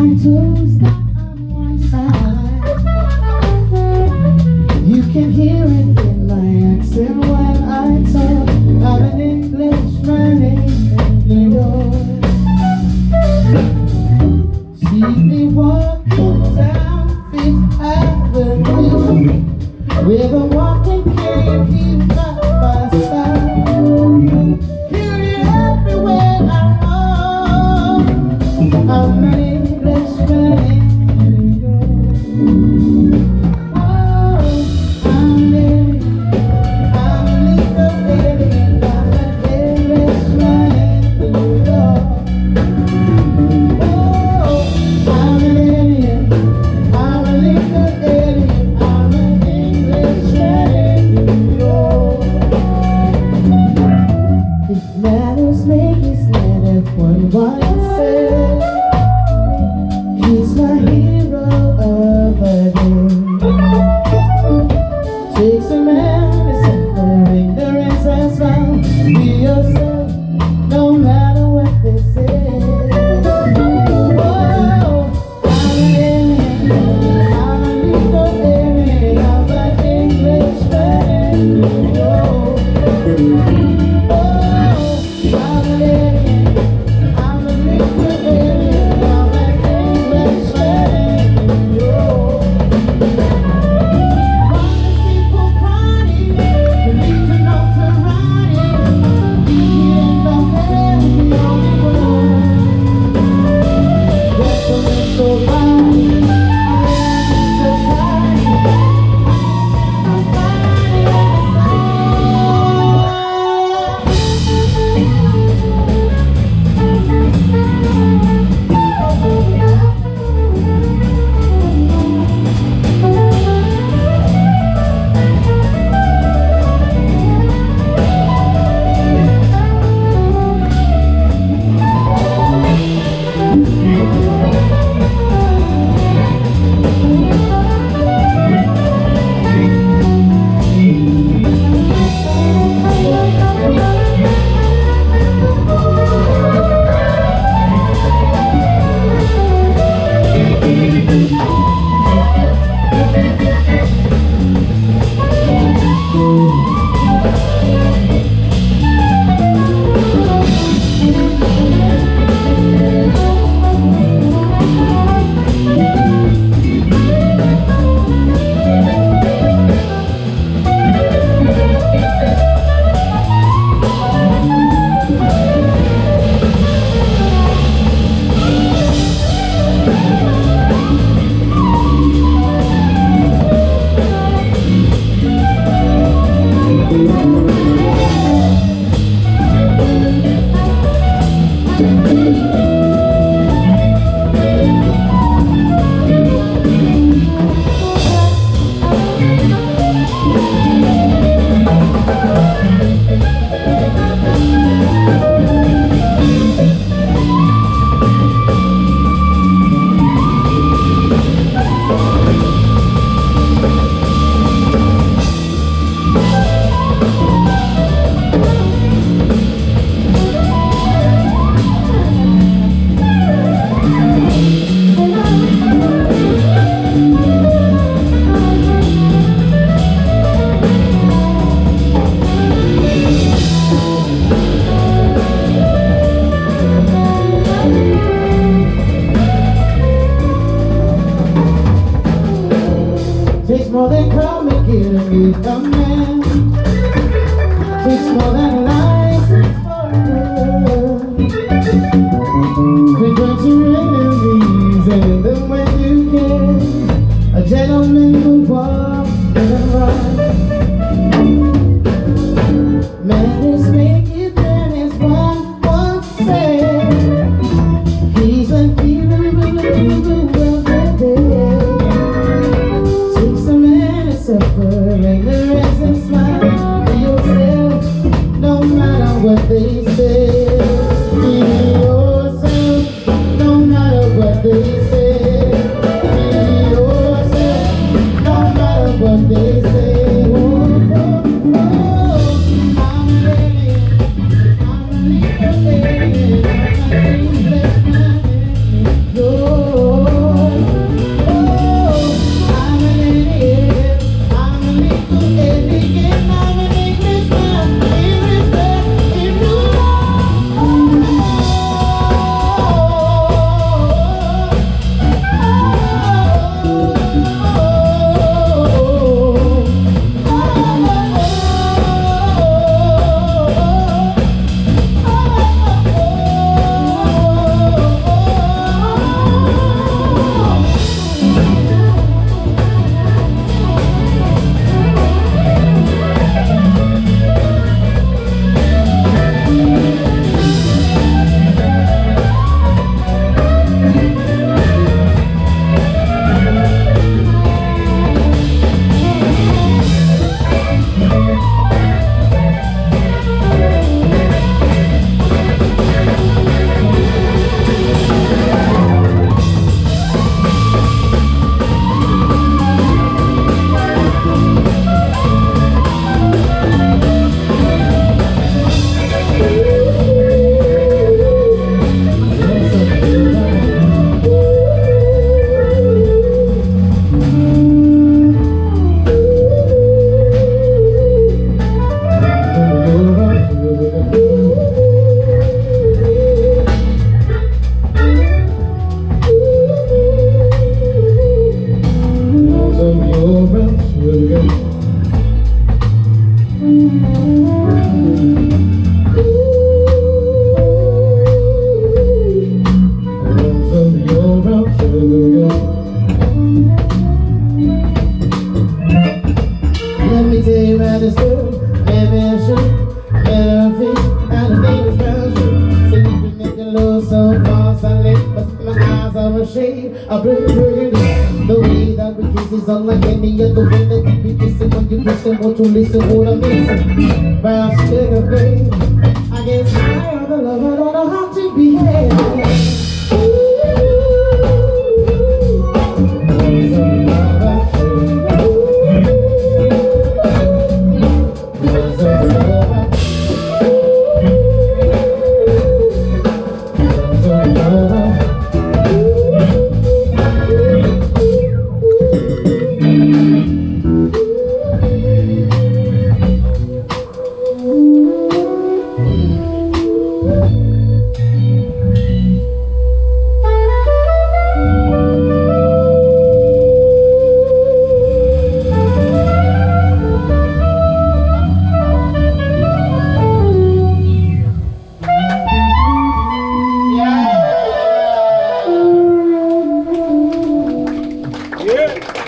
toes stuck on one side. You can hear it in my accent when I talk. I'm an Englishman in New York. See me walking down Fifth Avenue with a walking cane, he's by my side. Hear it everywhere I go. I'm an Englishman in New York. Oh, I'm an little alien. I'm an Englishman in New York. Oh, I'm an alien. I'm a little alien. I'm an Englishman in New York. If manners make his letter one once said, he's my hero of the day. Takes a man to suffer ignorance and smile. Be yourself, no matter what they say. Whoa, I'm an alien. I'm a little alien. I'm an Englishman in New York. Oh, I'm an alien. I'm a little alien. I'm an Englishman in New York. Honest people crying, believe in notoriety. You end up there, the only one. Gentlemen so blind, I'm so tired. I'm finally takes more than come and getting me a man. Takes more than a license for a girl. Confront your enemies and them when you can. A gentleman who walks and runs. Manners make it then as one once said. He's a hero of the day. Suffering the rest and smile. Be yourself, no matter are ashamed. I've been praying. The way that we kiss is unlike any other way that we be kissing. When you listen, won't you listen what I'm missing? Fast sugar, babe. I get tired of the love, I don't know how to behave. Yeah.